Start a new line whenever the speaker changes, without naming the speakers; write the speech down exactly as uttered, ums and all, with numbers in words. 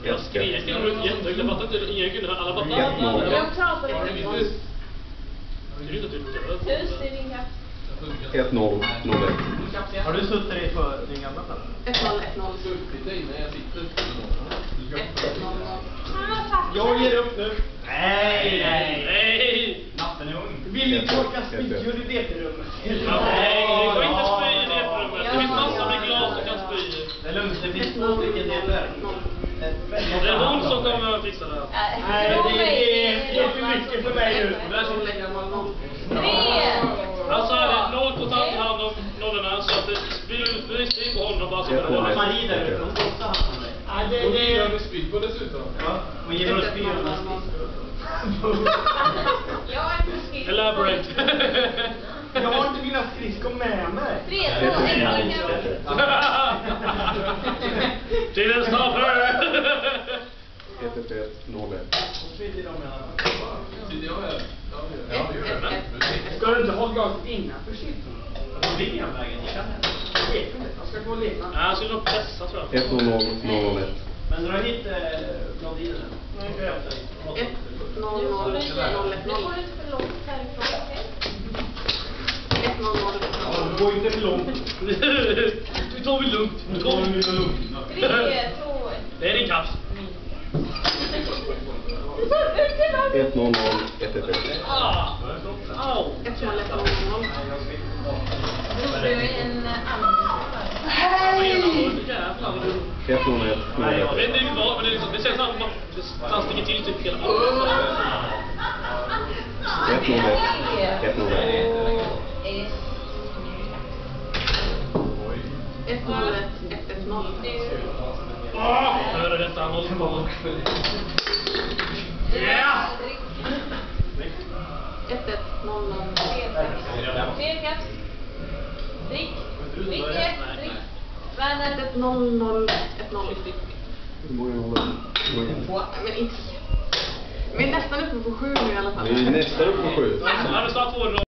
Jag skriker till dem jättehögt. Jag fattar inte. Ingen kunde höra. Alla bara...
Jag pratar inte.
Det är inte typ
Hus, det är din katt.
ett noll noll ett.
Har du suttit dig för din gamla plats?
ett noll ett noll. ett noll noll.
Jag ger upp nu. Nej, nej.
Nej!
Natten är ung. Vill ni torka spyor i veterummet?
Nej, det går inte spy i veterummet. Det finns massor med glas som kan spy.
Det är lugnt, det finns två stycken delar.
Det är hon som kommer att fixa det här.
Nej, det är för mycket för mig nu.
Tre!
Alltså är det noll på tant i hand om nollorna så att det spyr på honom bara så att det
Marie där ute, hon får också hand om dig.
Nej, det är det med spyd på dessutom.
Ja, hon ger oss spyd.
Jag är inte skridskor.
Elaborate.
Jag har inte mina skridskor med mig.
Tre, två, ett.
Tiden stoppar!
ett ett ett noll ett.
Sitter jag med? Ja, det gör det.
Ska du inte ha glaset innanför skydden? Vad ligger jag vägen? Jag kan inte. Jag ska gå och leka.
Nej, jag skulle nog pressa tror jag.
ett noll noll noll ett.
Men dra hit blondinen.
ett noll noll noll ett noll. Det går inte för långt härifrån. ett noll noll noll.
Det går inte för långt.
Nu tar vi lugnt. Nu tar vi lugnt.
tre, två, ett.
Det är din kaps.
ett noll noll ett ett ett.
Ah! Au!
ett noll ett noll noll. Du är en annan.
ett noll ett noll
Jag vet
ett.
inte vad, men det, det känns som att det fanns inget till typ hela.
ett noll ett ett noll ett.
ett noll ett ett ett noll.
Åh! Hör detta, han håller på. Ja!
ett ett noll noll. Tre kaps. Drick. Drick ett. Drick. Värnet ett noll noll ett noll.
Hur många håller
Men inte. Vi är nästan uppe på sju nu i alla fall.
vi? Vi är nästan uppe på sju.
Han har snart två